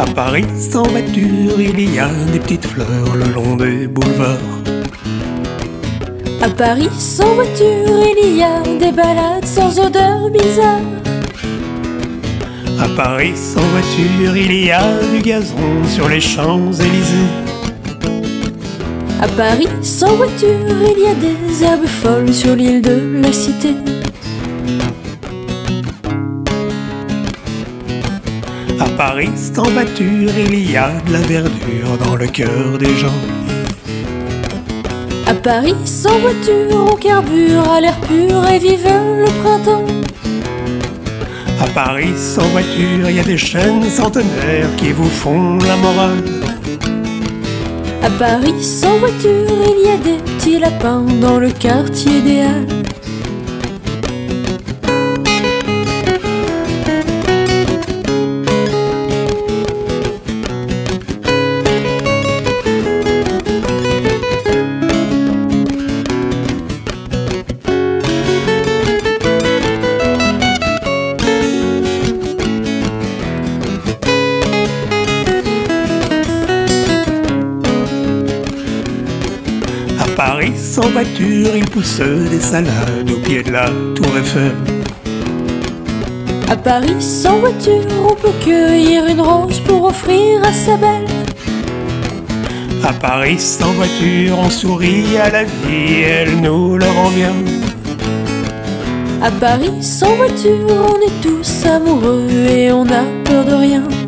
À Paris, sans voiture, il y a des petites fleurs le long des boulevards. À Paris, sans voiture, il y a des balades sans odeur bizarre. À Paris, sans voiture, il y a du gazon sur les Champs-Élysées. À Paris, sans voiture, il y a des herbes folles sur l'île de la Cité. À Paris, sans voiture, il y a de la verdure dans le cœur des gens. À Paris, sans voiture, on carbure à l'air pur et vive le printemps. À Paris, sans voiture, il y a des chaînes centenaires qui vous font la morale. À Paris, sans voiture, il y a des petits lapins dans le quartier des Halles. À Paris, sans voiture, il pousse des salades au pied de la Tour Eiffel. À Paris, sans voiture, on peut cueillir une rose pour offrir à sa belle. À Paris, sans voiture, on sourit à la vie, elle nous le rend bien. À Paris, sans voiture, on est tous amoureux et on n'a peur de rien.